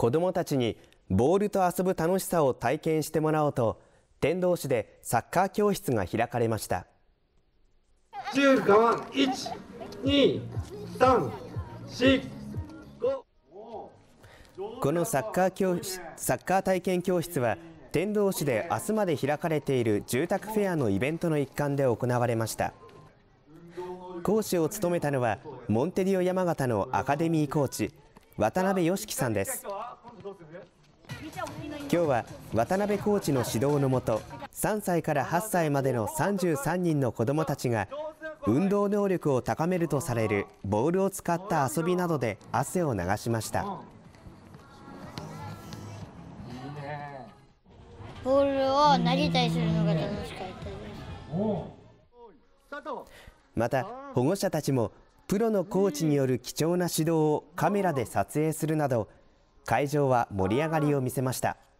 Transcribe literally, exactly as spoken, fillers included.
子どもたちにボールと遊ぶ楽しさを体験してもらおうと、天童市でサッカー教室が開かれました。 じゅう我慢、いち、に、さん、し、ご。 このサッカー教室、サッカー体験教室は天童市で明日まで開かれている住宅フェアのイベントの一環で行われました。講師を務めたのはモンテディオ山形のアカデミーコーチ渡辺良樹さんです。今日は渡辺コーチの指導のもと、さんさいからはっさいまでのさんじゅうさんにんの子どもたちが運動能力を高めるとされるボールを使った遊びなどで汗を流しました。 ボールを投げたりするのが楽しかったです。 また保護者たちもプロのコーチによる貴重な指導をカメラで撮影するなど、会場は盛り上がりを見せました。